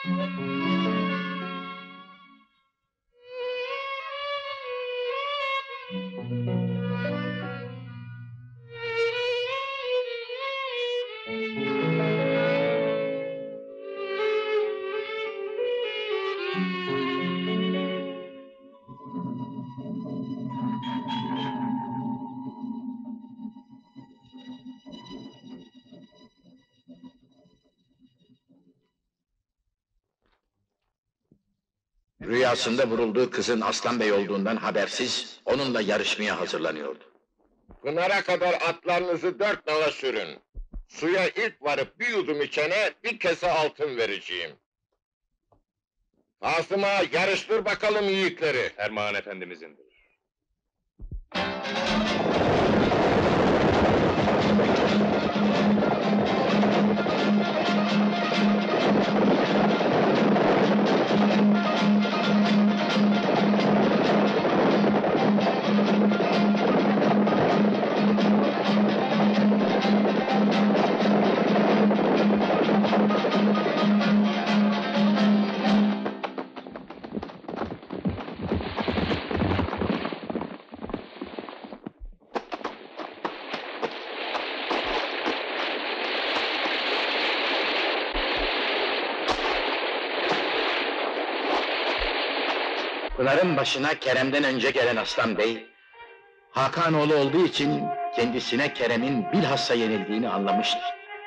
Rüyasında vurulduğu kızın Aslan Bey olduğundan habersiz, onunla yarışmaya hazırlanıyordu. Pınar'a kadar atlarınızı 4 nala sürün. Suya ilk varıp bir yudum içene bir kese altın vereceğim. Kasım'a yarıştır bakalım yiğitleri. Ferman efendimizindir. Pınar'ın başına Kerem'den önce gelen Aslan Bey, Hakanoğlu olduğu için kendisine Kerem'in bilhassa yenildiğini anlamıştır.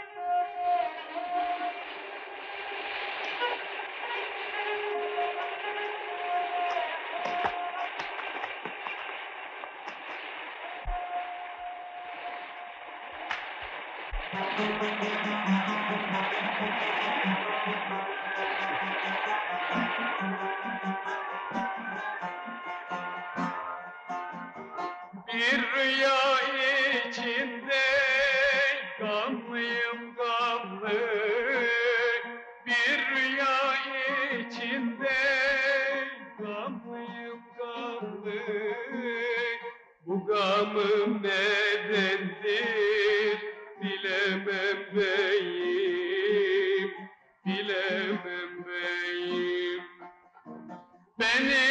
Bir rüya içinde gamlıyım gamlı. Bir rüya içinde gamlıyım gamlı. Bu gamım nedendir bilemem beyim, bilemem beyim. Beni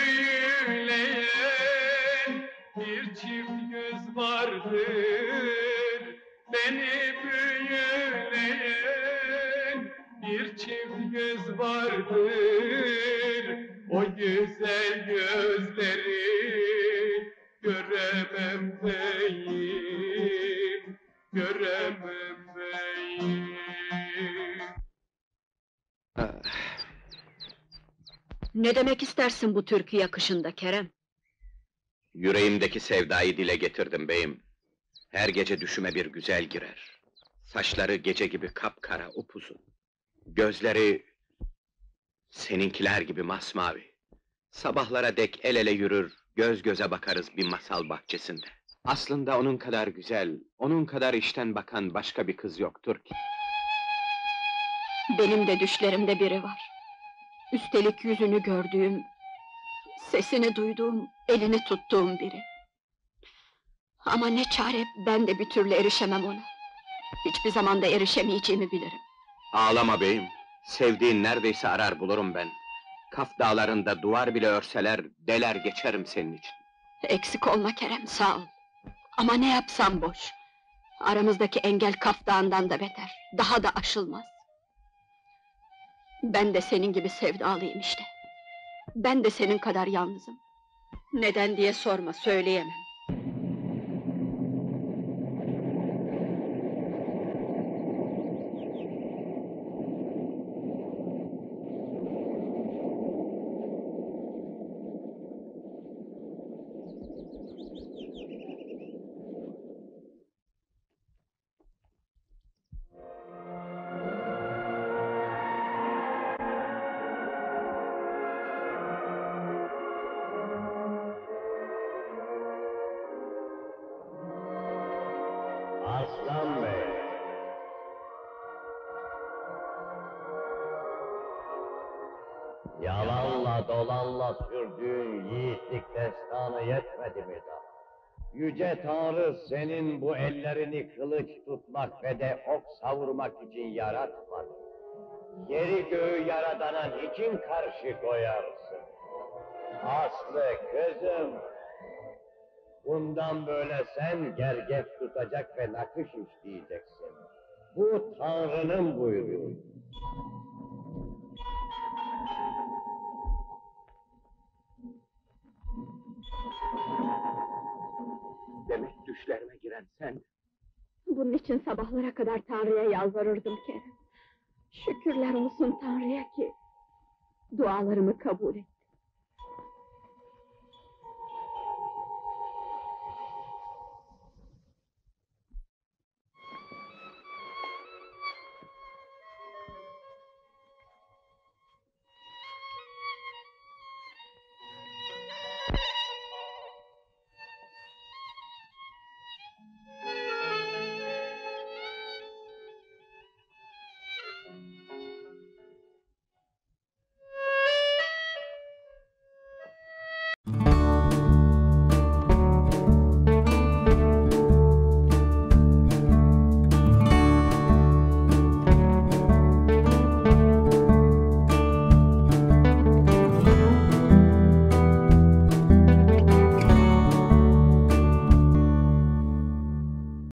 büyüleyen bir çift göz vardır. Beni büyüleyen bir çift göz vardır. O güzel gözleri göremem beyim, göremem beyim. Ne demek istersin bu türkü yakışında Kerem? Yüreğimdeki sevdayı dile getirdim beyim. Her gece düşüme bir güzel girer. Saçları gece gibi kapkara, upuzun. Gözleri seninkiler gibi masmavi. Sabahlara dek el ele yürür, göz göze bakarız bir masal bahçesinde. Aslında onun kadar güzel, onun kadar içten bakan başka bir kız yoktur ki. Benim de düşlerimde biri var. Üstelik yüzünü gördüğüm, sesini duyduğum, elini tuttuğum biri. Ama ne çare, ben de bir türlü erişemem ona. Hiçbir zaman da erişemeyeceğimi bilirim. Ağlama beyim, sevdiğin neredeyse arar bulurum ben. Kaf dağlarında duvar bile örseler, deler geçerim senin için. Eksik olma Kerem, sağ ol. Ama ne yapsam boş. Aramızdaki engel Kaf Dağı'ndan da beter, daha da aşılmaz. Ben de senin gibi sevdalıyım işte. Ben de senin kadar yalnızım. Neden diye sorma, söyleyemem. Aslan Bey! Yalanla dolanla sürdüğün yiğitlik destanı yetmedi mi daha? Yüce Tanrı senin bu ellerini kılıç tutmak ve de ok savurmak için yaratmadı. Yeri göğü yaradana niçin karşı koyarsın? Aslı kızım, bundan böyle sen gergef tutacak ve nakış işleyeceksin. Bu Tanrı'nın buyruğu. Demek düşlerime giren sen. Bunun için sabahlara kadar Tanrı'ya yalvarırdım Kerem. Şükürler olsun Tanrı'ya ki dualarımı kabul etti.